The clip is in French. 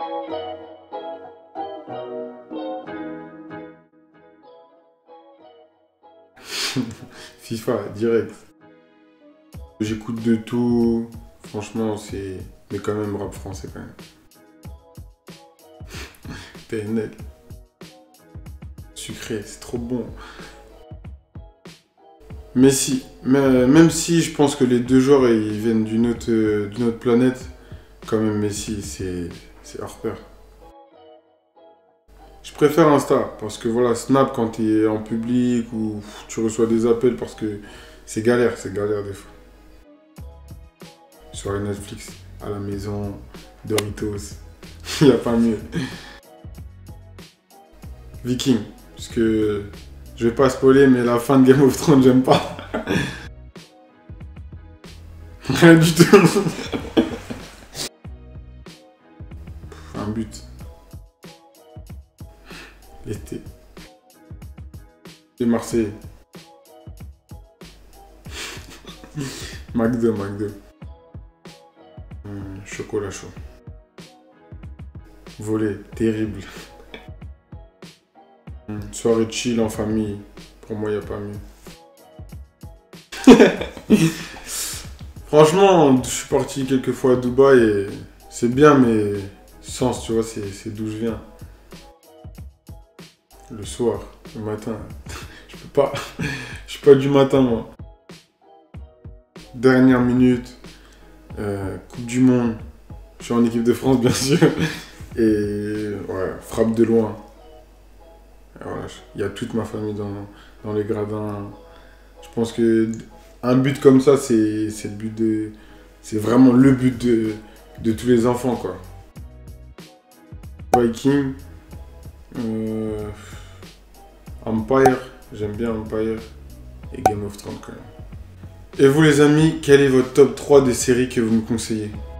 FIFA, direct. J'écoute de tout. Franchement, c'est... Mais quand même, rap français, quand même. PNL. Sucré, c'est trop bon. Mais si, même si je pense que les deux joueurs, ils viennent d'une autre planète, quand même, Messi, c'est hors pair. Je préfère Insta, parce que voilà, Snap, quand tu es en public ou tu reçois des appels, parce que c'est galère des fois. Sur les Netflix, à la maison, Doritos, il n'y a pas mieux. Viking, parce que je vais pas spoiler, mais la fin de Game of Thrones, j'aime pas. Rien du tout. Un but. L'été. Les Marseillais. McDo. Chocolat chaud. Voler, terrible. Soirée chill en famille. Pour moi, il n'y a pas mieux. Franchement, je suis parti quelques fois à Dubaï et c'est bien, mais Sens, tu vois, c'est d'où je viens. Le soir, le matin. Je peux pas. Je suis pas du matin, moi. Dernière minute. Coupe du Monde. Je suis en équipe de France, bien sûr. Et ouais, frappe de loin. Voilà, il y a toute ma famille dans les gradins. Je pense que un but comme ça, c'est vraiment le but de tous les enfants, quoi. Viking, Empire, j'aime bien Empire, et Game of Thrones quand même. Et vous les amis, quel est votre top 3 des séries que vous me conseillez?